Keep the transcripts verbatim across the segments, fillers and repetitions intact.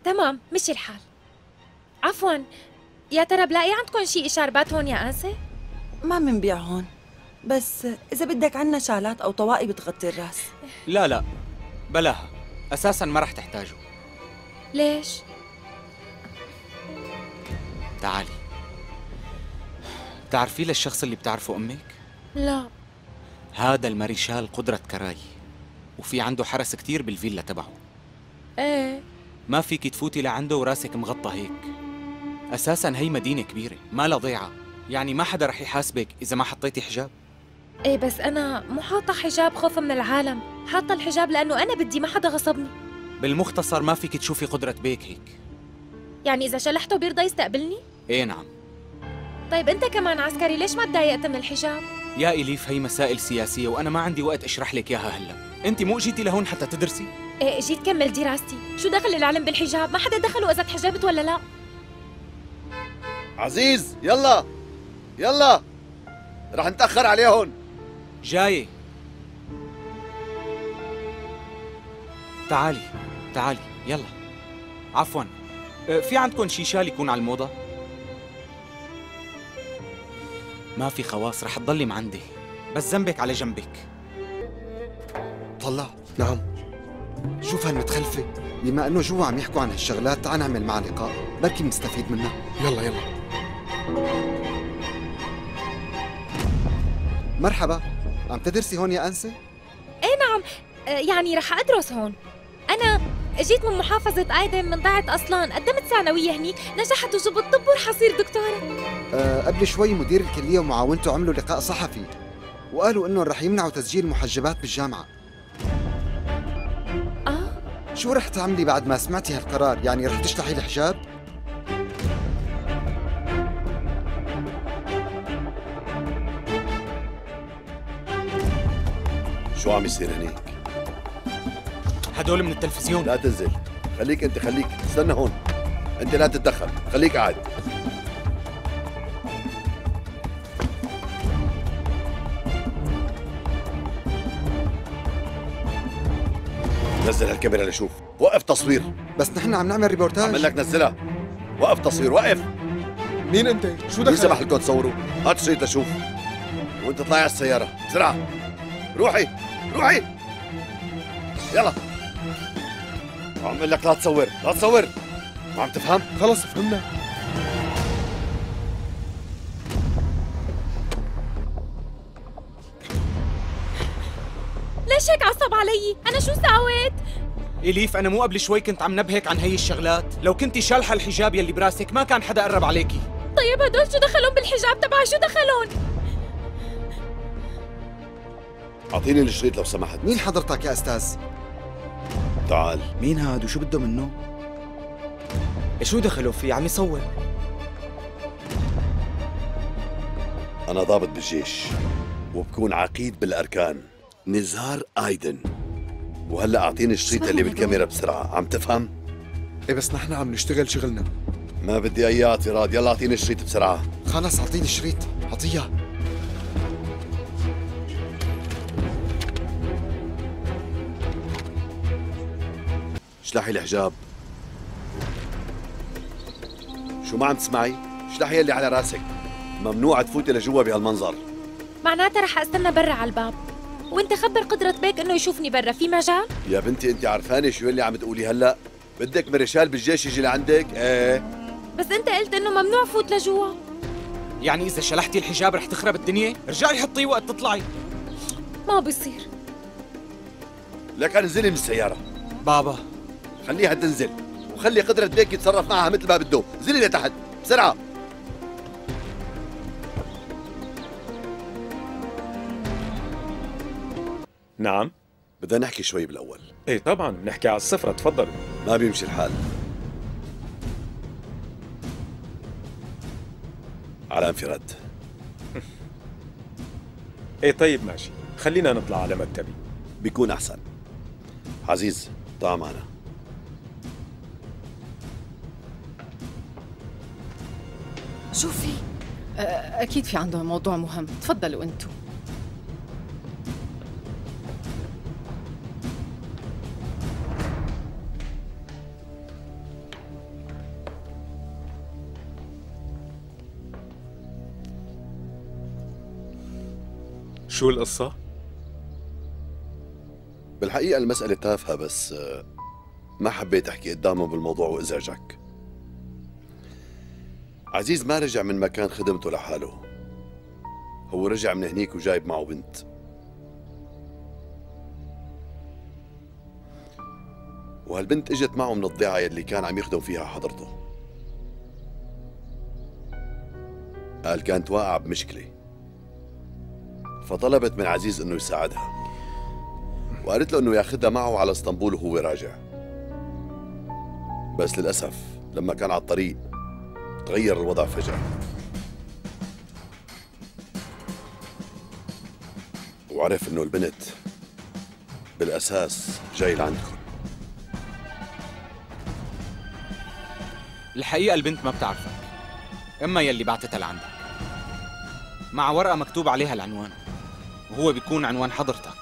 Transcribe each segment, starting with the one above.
تمام مشي الحال. عفواً، يا ترى بلاقي عندكم شي إشاربات هون يا آنسة؟ ما منبيع هون، بس إذا بدك عنا شالات أو طواقي بتغطي الراس. لا لا بلاها، أساساً ما رح تحتاجه. ليش؟ تعالي، تعرفي للشخص اللي بتعرفه أمك؟ لا. هذا الماريشال قدرة كراي، وفي عنده حرس كتير بالفيلا تبعه. ايه ما فيك تفوتي لعنده وراسك مغطى هيك. أساساً هي مدينة كبيرة ما لها ضيعة، يعني ما حدا رح يحاسبك إذا ما حطيتي حجاب. ايه بس أنا مو حاطة حجاب خوفا من العالم، حاطة الحجاب لأنه أنا بدي، ما حدا غصبني. بالمختصر ما فيك تشوفي قدرة بيك هيك. يعني إذا شلحته بيرضى يستقبلني؟ إيه نعم. طيب أنت كمان عسكري، ليش ما تضايقت من الحجاب؟ يا إليف هي مسائل سياسية وأنا ما عندي وقت أشرح لك إياها هلأ. أنت مو جيتي لهون حتى تدرسي؟ ايه جيت كمل دراستي، شو دخل العلم بالحجاب؟ ما حدا دخله إذا تحجبت ولا لا. عزيز يلا يلا، رح نتأخر عليهن. جاي. تعالي تعالي يلا. عفواً، أه، في عندكم شي شال يكون على الموضة؟ ما في خواص، رح تضلي معندي، بس ذنبك على جنبك. طلع. نعم. شوف هالمتخلفة، بما انه جوا عم يحكوا عن هالشغلات تعال نعمل معها لقاء، بركي بنستفيد منها. يلا يلا. مرحبا، عم تدرسي هون يا أنسة؟ ايه نعم، آه، يعني رح أدرس هون. أنا جيت من محافظة آيدن، من ضاعت أصلاً، قدمت ثانوية هنيك، نجحت وجبت طب ورح أصير دكتورة. أه قبل شوي مدير الكلية ومعاونته عملوا لقاء صحفي، وقالوا انه رح يمنعوا تسجيل محجبات بالجامعة. آه شو رح تعملي بعد ما سمعتي هالقرار؟ يعني رح تشلحي الحجاب؟ شو عم يصير هنيك؟ هدول من التلفزيون. لا تنزل، خليك انت، خليك استنى هون، انت لا تتدخل، خليك قاعد. نزل هالكاميرا لشوف، وقف تصوير. بس نحن عم نعمل ريبورتاج. عمل لك نزلها، وقف تصوير، وقف. مين انت؟ شو مين دخل؟ سمح لكم تصوروا؟ هات شريط لشوف، وانت طالع على السيارة بسرعة. روحي روحي يلا. عم اقول لك لا تصور، لا تصور، ما عم تفهم؟ خلص فهمنا. ليش هيك عصب علي؟ أنا شو ساويت؟ إليف أنا مو قبل شوي كنت عم نبهك عن هي الشغلات؟ لو كنتي شالحة الحجاب يلي براسك ما كان حدا قرب عليكي. طيب هدول شو دخلون بالحجاب تبعي؟ شو دخلون؟ أعطيني الشريط لو سمحت. مين حضرتك يا أستاذ؟ تعال. مين هاد وشو بده منه؟ شو دخلوا فيه؟ عم يصور. أنا ضابط بالجيش وبكون عقيد بالأركان، نزار آيدن. وهلأ أعطيني الشريط اللي بالكاميرا بسرعة، عم تفهم؟ ايه بس نحن عم نشتغل شغلنا. ما بدي أي اعتراض، يلا أعطيني الشريط بسرعة. خلص أعطيني الشريط، أعطيها. اشلحي الحجاب. شو ما عم تسمعي؟ اشلحي اللي على راسك، ممنوع تفوتي لجوا بهالمنظر. معناتها رح استنى برا على الباب، وانت خبر قدرة بيك انه يشوفني برا، في مجال؟ يا بنتي انت عرفانه شو اللي عم تقولي هلا؟ بدك مرشال بالجيش يجي لعندك؟ ايه بس انت قلت انه ممنوع فوت لجوا. يعني إذا شلحتي الحجاب رح تخرب الدنيا؟ رجعي حطيه وقت تطلعي. ما بصير. لك انزلي من السيارة. بابا خليها تنزل، وخلي قدرة بيك يتصرف معها مثل ما بده، انزلي لتحت بسرعة. نعم. بدنا نحكي شوي بالأول. ايه طبعا بنحكي على السفرة، تفضل. ما بيمشي الحال. على انفراد. ايه طيب ماشي، خلينا نطلع على مكتبي. بيكون أحسن. عزيز تعال معنا. شو في؟ أكيد في عندهم موضوع مهم، تفضلوا أنتوا. شو القصة؟ بالحقيقة المسألة تافهة، بس آه، ما حبيت أحكي قدامهم بالموضوع وإزعجك. عزيز ما رجع من مكان خدمته لحاله، هو رجع من هنيك وجايب معه بنت. وهالبنت اجت معه من الضيعة يلي كان عم يخدم فيها حضرته. قال كانت واقعة بمشكلة، فطلبت من عزيز انه يساعدها، وقالت له انه ياخدها معه على اسطنبول وهو راجع. بس للأسف لما كان على الطريق تغير الوضع فجأة، وعرف انه البنت بالأساس جاي لعندكم. الحقيقة البنت ما بتعرفك، اما يلي بعتتها لعندك مع ورقة مكتوب عليها العنوان، وهو بيكون عنوان حضرتك.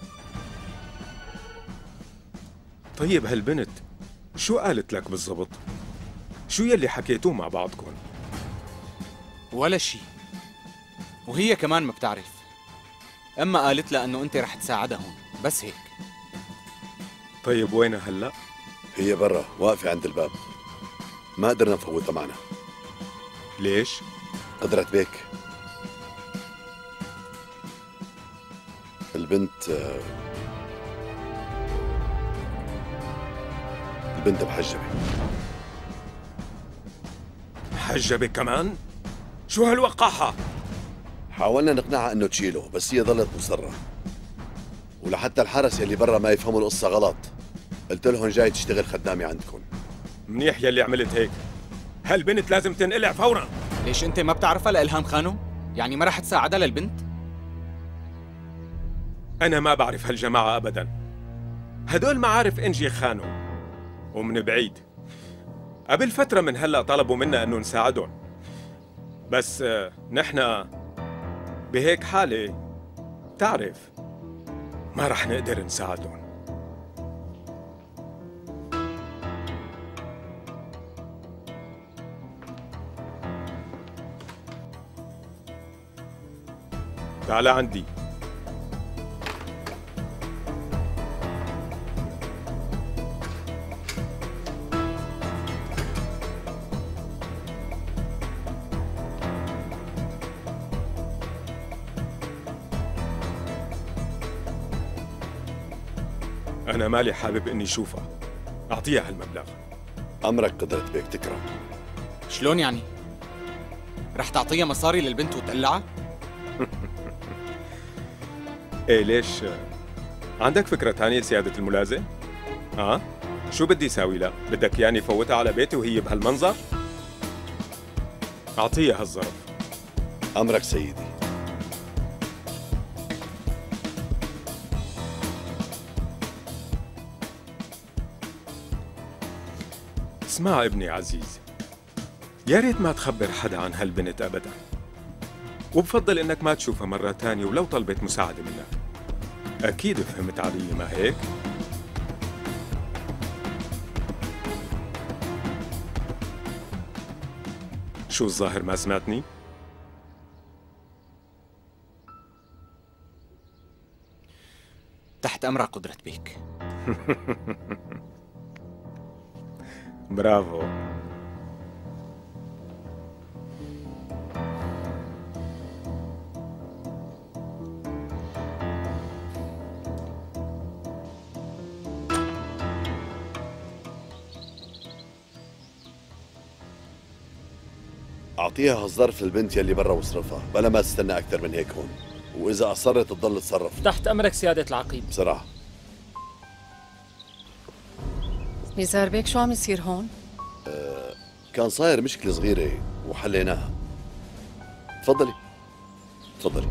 طيب هالبنت شو قالت لك بالضبط؟ شو يلي حكيتوه مع بعضكم؟ ولا شيء، وهي كمان ما بتعرف، اما قالت لها انه انت رح تساعدها هون، بس هيك. طيب وينها هلا؟ هي برا واقفة عند الباب، ما قدرنا نفوتها معنا. ليش؟ قدرت بيك. البنت البنت محجبة. محجبة كمان؟ شو هالوقاحة؟ حاولنا نقنعها انه تشيله، بس هي ظلت مصرة، ولحتى الحرس يلي برا ما يفهموا القصة غلط قلت لهم جاي تشتغل خدامة عندكم. منيح يلي عملت هيك، هالبنت لازم تنقلع فورا. ليش انت ما بتعرفها لإلهام خانم؟ يعني ما رح تساعدها للبنت؟ أنا ما بعرف هالجماعة أبداً، هدول معارف إنجي خانو ومن بعيد. قبل فترة من هلأ طلبوا منا أنه نساعدهم، بس آه، نحن بهيك حالة تعرف ما رح نقدر نساعدهم. تعال عندي. أنا مالي حابب إني أشوفها، أعطيها هالمبلغ. أمرك قدرت بيك، تكرم. شلون يعني؟ رح تعطيها مصاري للبنت وتقلعها؟ إيه ليش؟ عندك فكرة تانية سيادة الملازم؟ ها؟ شو بدي ساوي لها؟ بدك يعني فوتها على بيتي وهي بهالمنظر؟ أعطيها هالظرف. أمرك سيدي. اسمع ابني عزيز، يا ريت ما تخبر حدا عن هالبنت أبدا، وبفضل إنك ما تشوفها مرة تانية ولو طلبت مساعدة منك. أكيد فهمت علي ما هيك؟ شو الظاهر ما سمعتني؟ تحت أمرك قدرة بيك. برافو. أعطيها هالظرف للبنت يلي برا واصرفها، بلا ما تستنى أكثر من هيك هون، وإذا أصرت تضل تصرف. تحت أمرك سيادة العقيد. بسرعة. نزار بيك شو عم يصير هون؟ أه كان صاير مشكلة صغيرة وحليناها. تفضلي تفضلي.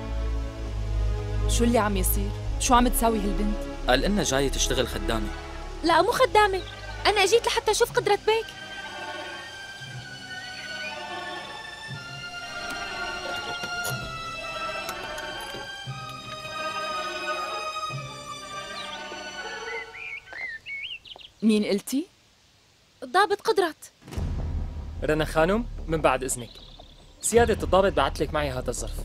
شو اللي عم يصير؟ شو عم تساوي هالبنت؟ قال إنها جاية تشتغل خدامة. لا مو خدامة، أنا أجيت لحتى أشوف قدرة بيك. مين قلتي؟ الضابط قدرت. رنا خانم، من بعد إذنك، سيادة الضابط بعت لك معي هذا الظرف.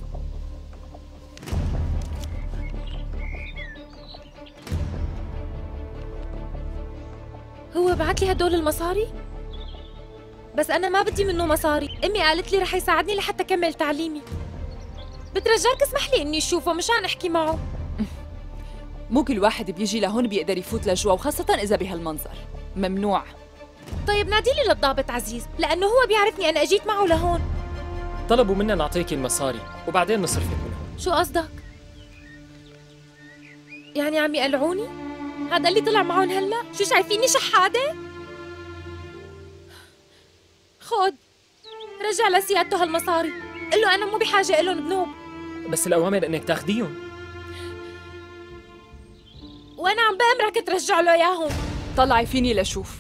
هو بعت لي هدول المصاري؟ بس أنا ما بدي منه مصاري، أمي قالت لي رح يساعدني لحتى كمل تعليمي. بترجاك اسمح لي إني أشوفه مشان أحكي معه. مو كل واحد بيجي لهون بيقدر يفوت لجوا، وخاصة إذا بهالمنظر، ممنوع. طيب ناديلي للضابط عزيز، لأنه هو بيعرفني أنا أجيت معه لهون. طلبوا منا نعطيك المصاري وبعدين نصرفك منهم. شو قصدك؟ يعني عم يقلعوني؟ هذا اللي طلع معهم هلا؟ شو شايفيني شحادة؟ خود رجع لسيادته هالمصاري، قل له أنا مو بحاجة إلهم بنوب. بس الأوامر إنك تاخديهم. وأنا عم بأمرك ترجع له إياهم. طلعي فيني لشوف.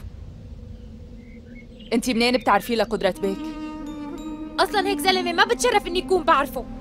انتي منين بتعرفي لقدرة بيك؟ أصلاً هيك زلمة ما بتشرف إني أكون بعرفه.